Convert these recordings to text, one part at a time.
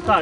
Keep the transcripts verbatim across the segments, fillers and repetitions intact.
tak.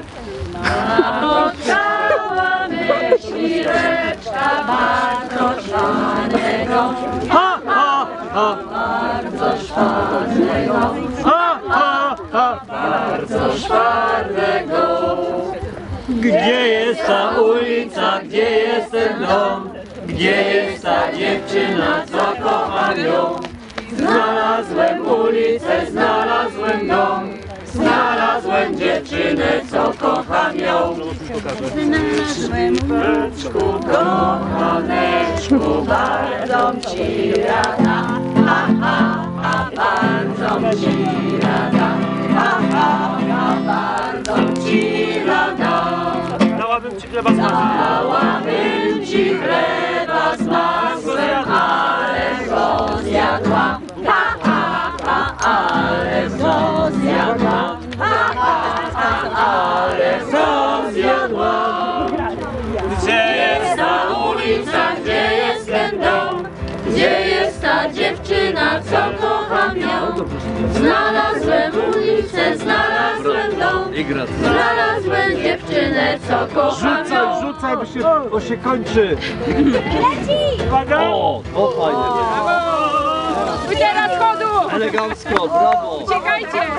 Spotkała myśliweczka bardzo szwanego. Ha, ha, ha. Bardzo szwarnego. Ha, ha, ha. Bardzo szwarnego. Gdzie jest ta ulica, gdzie jest ten dom? Gdzie jest ta dziewczyna, co kocham ją? Znalazłem ulicę, znalazłem dom. Znalazłem dziewczynę, co kocham ją. Znalazłem wnuczku, kochaneczku, bardzo ci rada. Ha, ha, ha, bardzo ci rada. Ha, ha, ha, bardzo ci rada. Dałabym ci chleba z masłem. Dałabym ci chleba z masłem, ale go zjadła. Ha, ha, ha, ale go zjadła. Ha, ha, ha, ale go zjadła. Gdzie jest Ta ulica, gdzie jest ten dom? Gdzie jest ta dziewczyna, co kocham ją? Znalazłem ulicę, znalazłem dom. Znalazłem dziewczynę, co kocham Rzucaj, ją. rzucaj, bo się, bo się kończy. uwaga? O, to fajnie. Udziela schodu! Elegancko, brawo. Uciekajcie!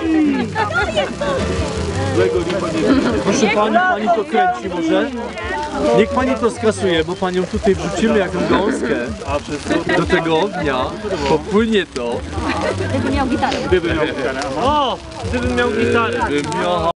Złego nie będzie. Proszę pani, pani to kręci może? Niech pani to skasuje, bo panią tutaj wrzucimy jak gąskę do tego ognia. Popłynie to. O, gdybym miał gitarę. Bym miał